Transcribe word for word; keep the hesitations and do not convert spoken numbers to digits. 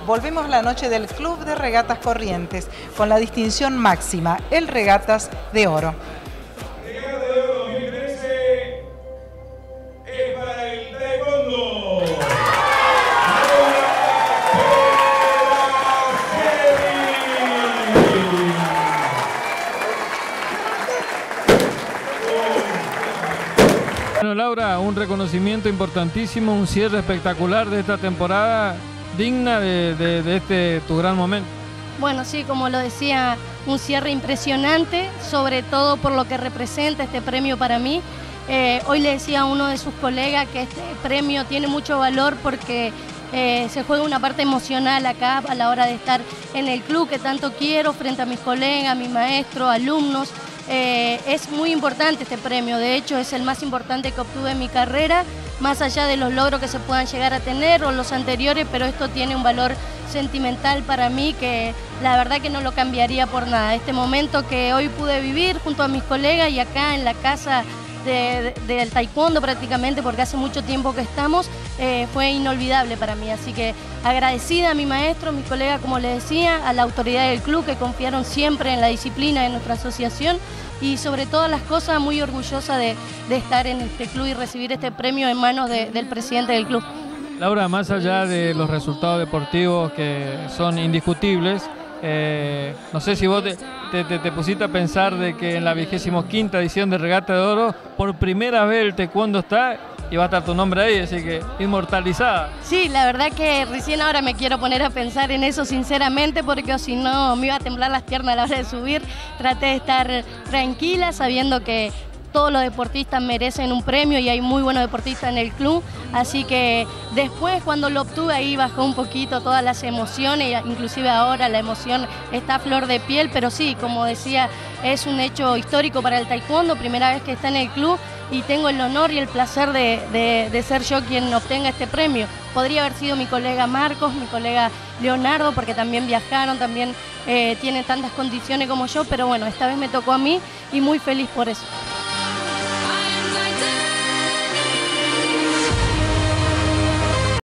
volvemos la noche del Club de Regatas Corrientes con la distinción máxima, el Regatas de Oro. Regata de Oro dos mil trece es para el taekwondo. Bueno, Laura, un reconocimiento importantísimo, un cierre espectacular de esta temporada, digna de, de, de este tu gran momento. Bueno, sí, como lo decía, un cierre impresionante, sobre todo por lo que representa este premio para mí. Eh, hoy le decía a uno de sus colegas que este premio tiene mucho valor porque eh, se juega una parte emocional acá a la hora de estar en el club que tanto quiero, frente a mis colegas, mis maestros, alumnos. Eh, es muy importante este premio, de hecho es el más importante que obtuve en mi carrera, más allá de los logros que se puedan llegar a tener o los anteriores, pero esto tiene un valor sentimental para mí que la verdad que no lo cambiaría por nada. Este momento que hoy pude vivir junto a mis colegas y acá en la casa de, de, del taekwondo prácticamente, porque hace mucho tiempo que estamos, eh, fue inolvidable para mí. Así que agradecida a mi maestro, a mis colegas, como les decía, a la autoridad del club que confiaron siempre en la disciplina de nuestra asociación y sobre todas las cosas muy orgullosa de, de estar en este club y recibir este premio en manos de, del presidente del club. Laura, más allá de los resultados deportivos que son indiscutibles, eh, no sé si vos te, te, te, te pusiste a pensar de que en la vigésimo quinta edición de Regata de Oro, por primera vez el taekwondo está y va a estar tu nombre ahí, así que inmortalizada. Sí, la verdad que recién ahora me quiero poner a pensar en eso sinceramente, porque si no me iba a temblar las piernas a la hora de subir. Traté de estar tranquila sabiendo que todos los deportistas merecen un premio y hay muy buenos deportistas en el club, así que después cuando lo obtuve ahí bajó un poquito todas las emociones, inclusive ahora la emoción está a flor de piel, pero sí, como decía, es un hecho histórico para el taekwondo, primera vez que está en el club y tengo el honor y el placer de, de, de ser yo quien obtenga este premio. Podría haber sido mi colega Marcos, mi colega Leonardo, porque también viajaron, también eh, tienen tantas condiciones como yo, pero bueno, esta vez me tocó a mí y muy feliz por eso.